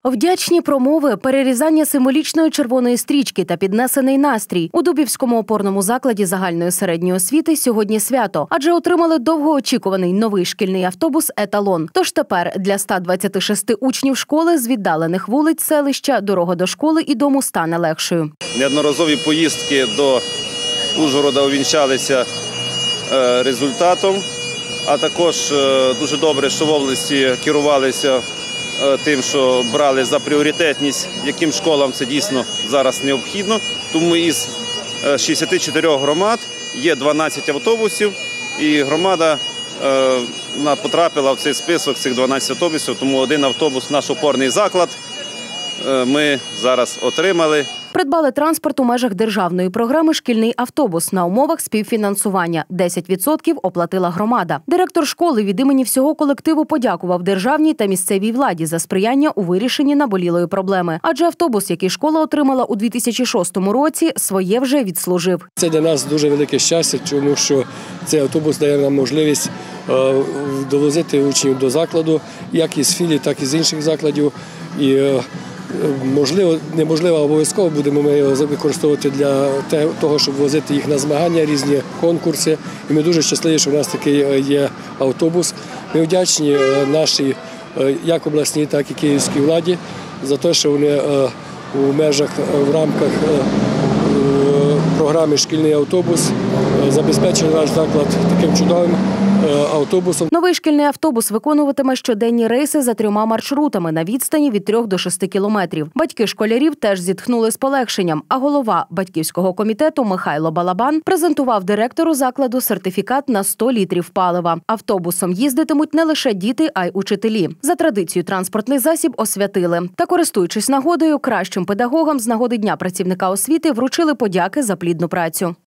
Вдячні промови, перерізання символічної червоної стрічки та піднесений настрій. У Дубівському опорному закладі загальної середньої освіти сьогодні свято, адже отримали довгоочікуваний новий шкільний автобус «Еталон». Тож тепер для 126 учнів школи з віддалених вулиць селища дорога до школи і дому стане легшою. Неодноразові поїздки до Ужгорода увінчалися результатом, а також дуже добре, що в області керувалися тим, що брали за пріоритетність, яким школам це дійсно зараз необхідно. Тому із 64 громад є 12 автобусів, і громада потрапила в цей список цих 12 автобусів, тому один автобус, наш опорний заклад, ми зараз отримали. Придбали транспорт у межах державної програми «Шкільний автобус» на умовах співфінансування. 10% оплатила громада. Директор школи від імені всього колективу подякував державній та місцевій владі за сприяння у вирішенні наболілої проблеми. Адже автобус, який школа отримала у 2006 році, своє вже відслужив. Це для нас дуже велике щастя, тому що цей автобус дає нам можливість довозити учнів до закладу, як із філій, так і з інших закладів. І можливо, неможливо, обов'язково будемо ми його використовувати для того, щоб возити їх на змагання, різні конкурси. І ми дуже щасливі, що в нас такий є автобус. Ми вдячні нашій як обласній, так і київській владі за те, що вони в межах, в рамках програми «Шкільний автобус» забезпечили наш заклад таким чудовим автобусом. Новий шкільний автобус виконуватиме щоденні рейси за 3 маршрутами на відстані від 3 до 6 кілометрів. Батьки школярів теж зітхнули з полегшенням, а голова батьківського комітету Михайло Балабан презентував директору закладу сертифікат на 100 літрів палива. Автобусом їздитимуть не лише діти, а й учителі. За традицією транспортний засіб освятили. Та, користуючись нагодою, кращим педагогам з нагоди Дня працівника освіти вручили подяки за плідну працю.